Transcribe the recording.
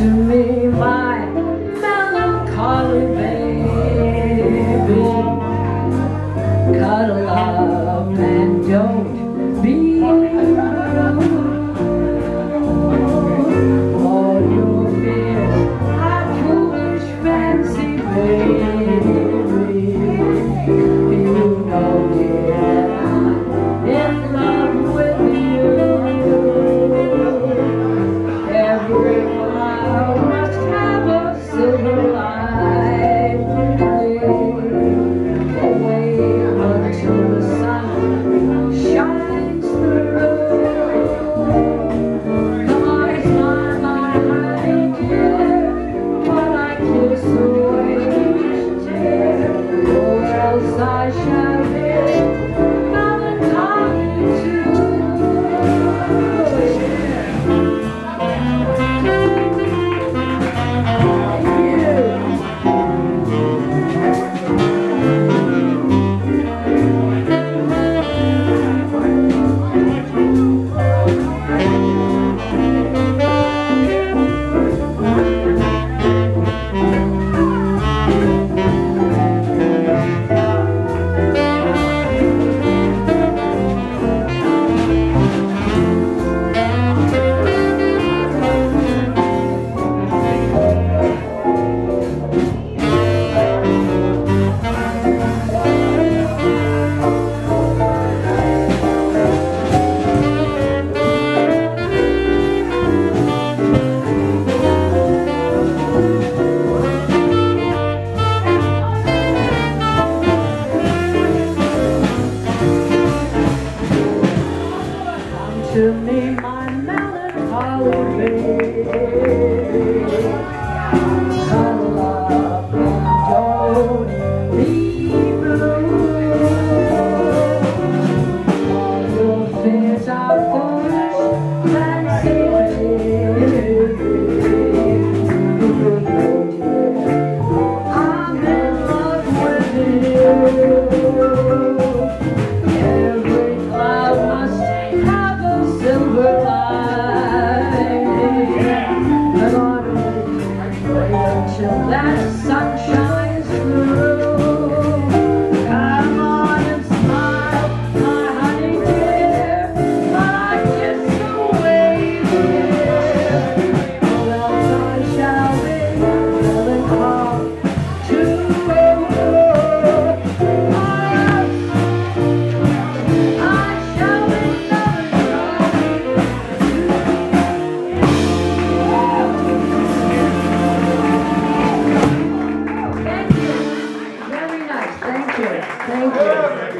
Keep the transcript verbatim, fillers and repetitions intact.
to me, my melancholy baby. Cuddle up and don't be rude. All your fears are foolish fancy, baby. You know, dear, I'm in love with you. Every cloud must have a silver lining. Wait until the sun shines through. Come on, smile, my honey dear, while I kiss away each tear, or else I shall be melancholy too. To me, my melancholy baby, cuddle up and don't be blue. All your fears are foolish fancy, baby. I'm in love with you. Every cloud must have a silver lining. Come on, wait until that sun shines through. Come on and smile, my honey dear, while I kiss away the tear, or else I shall be melancholy too. Thank you.